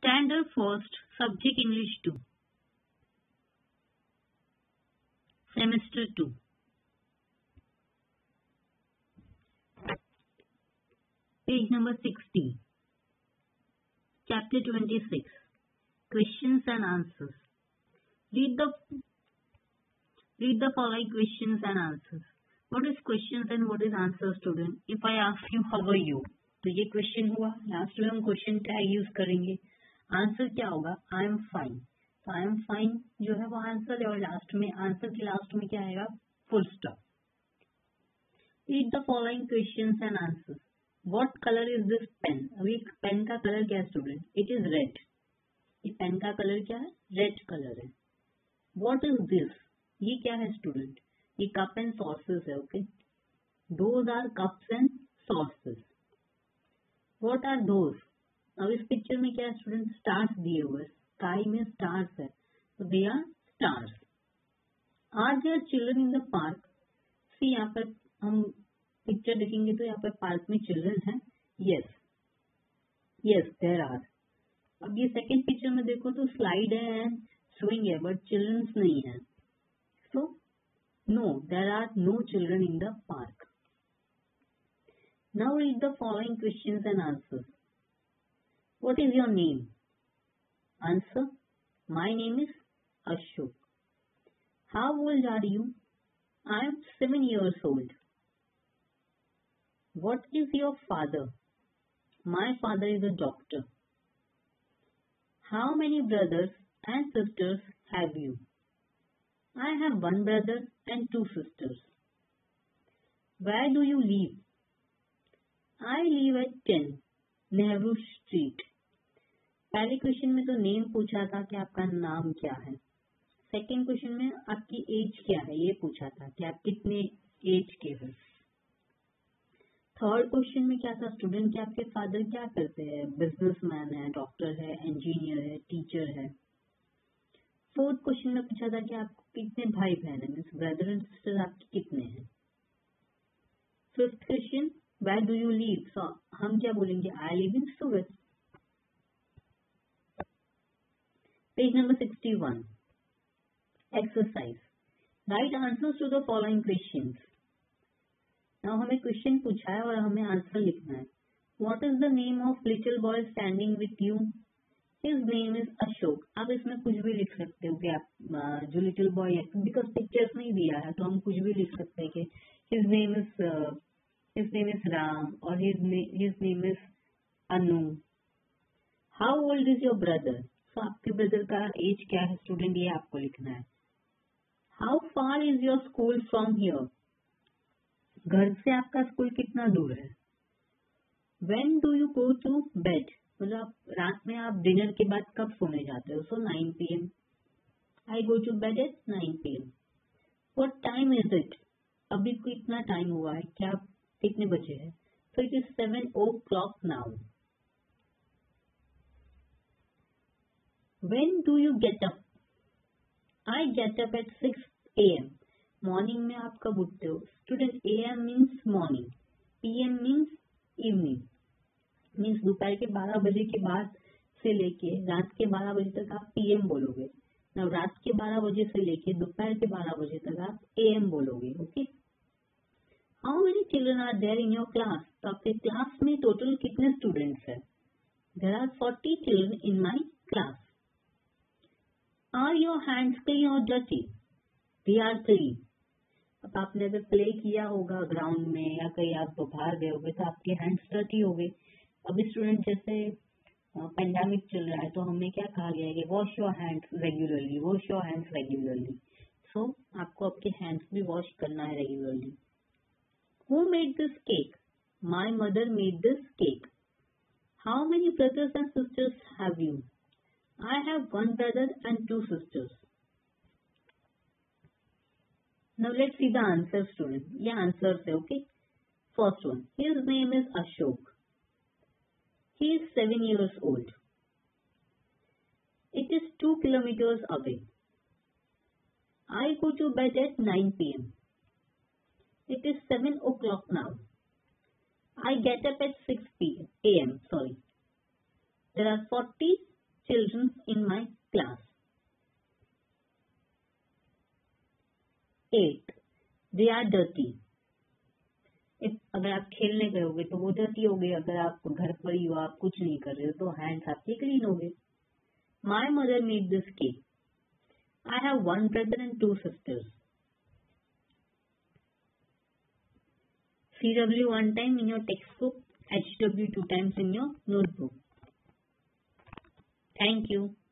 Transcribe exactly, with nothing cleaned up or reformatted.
Standard First, Subject English two, Semester two. Page number sixty. Chapter twenty-six. Questions and answers. Read the read the following questions and answers. What is questions and what is answers, student? If I ask you how are you, तो ये question हुआ. Last में हम question tag use करेंगे. Answer क्या होगा? I am fine. तो I am fine जो है वो आंसर है और लास्ट में आंसर के लास्ट में क्या आएगा? Full stop. Read the following questions and answers. What colour is this pen? अभी पेन का कलर क्या है स्टूडेंट? It is red. ये पेन का कलर क्या है? रेड कलर है. What is this? ये क्या है स्टूडेंट? ये कप एंड सॉसेस है. Okay, those are cups and सॉसेस. What are those? अब इस पिक्चर में क्या है स्टूडेंट? स्टार्स दिए हुए. स्काई में स्टार्स है तो they are stars. Are there children in the park? See, यहाँ पर हम पिक्चर देखेंगे तो यहाँ पर पार्क में चिल्ड्रन है. Yes yes there are. अब ये सेकंड पिक्चर में देखो तो स्लाइड है एंड स्विंग है बट चिल्ड्रंस नहीं है. So no, there are no children in the park. Now read the following questions and answers. What is your name? Answer: my name is Ashok. How old are you? I am seven years old. What is your father? My father is a doctor. How many brothers and sisters have you? I have one brother and two sisters. Where do you live? I live at ten Nehru street. पहले question में तो name पूछा था कि आपका नाम क्या है. सेकंड क्वेश्चन में आपकी एज क्या है ये पूछा था कि आप कितने एज के हो. थर्ड क्वेश्चन में क्या था स्टूडेंट कि आपके फादर क्या करते हैं? बिजनेसमैन है, डॉक्टर है, इंजीनियर है, टीचर है. फोर्थ क्वेश्चन में पूछा था कि आपको कितने भाई बहन है, मीन्स ब्रदर एंड सिस्टर आपके कितने हैं. Fifth question, Where do you live? So हम क्या बोलेंगे? I live in Surat. Page number sixty-one. Exercise. Write answers to the following questions. Now हमें क्वेश्चन पूछा है और हमें आंसर लिखना है. What is the name of little boy standing with you? His name is Ashok. आप इसमें कुछ भी लिख सकते हो कि आप जो लिटिल बॉय है, बिकॉज पिक्चर्स नहीं दिया है तो हम कुछ भी लिख सकते हैं कि his name is uh, His name is Ram or his name, his name is Anu. How old is your brother? So आपके ब्रदर का एज क्या है स्टूडेंट ये आपको लिखना है. How far is your school from here? घर से आपका स्कूल कितना दूर है. When do you go to bed? मतलब रात में आप डिनर के बाद कब सोने जाते हो? So nine p m I go to bed at nine p m What time is it? अभी कितना टाइम हुआ है? क्या कितने बजे है? So it is seven o'clock now. When do you get up? I get up at six a m morning में आप कब उठते हो? Student a m means morning, p m means evening. Means दोपहर के बारह बजे के बाद से लेके रात के बारह बजे तक आप p m बोलोगे. ना रात के बारह बजे से लेके दोपहर के बारह बजे तक आप a m बोलोगे. Okay. How many children are there in your class? तो आपके क्लास में टोटल कितने स्टूडेंट्स हैं? There are forty children in my class. Are your hands clean or dirty? They are clean. अब आपने अगर प्ले किया होगा ग्राउंड में या कहीं आप बाहर गए होंगे तो आपके हैंड्स डर्टी हो गए. अभी स्टूडेंट जैसे पेंडेमिक चल रहा है तो हमें क्या कहा गया है कि wash your hands regularly, wash your hands regularly. So आपको आपके हैंड्स भी वॉश करना है regularly. Who made this cake? My mother made this cake. How many brothers and sisters have you? I have one brother and two sisters. Now let's see the answer, student. ये answers है, okay? First one. His name is Ashok. He is seven years old. It is two kilometers away. I go to bed at nine p m It is seven o'clock now. I get up at six p m Sorry. There are forty children in my class. eight. They are dirty. If अगर आप खेलने गए होगे तो वो dirty हो गए. अगर आप घर पर ही हो, आप कुछ नहीं कर रहे हो, तो हैंड्स आपके क्लीन हो गए. My mother made this cake. I have one brother and two sisters. C W one time in your textbook, H W two times in your notebook. Thank you.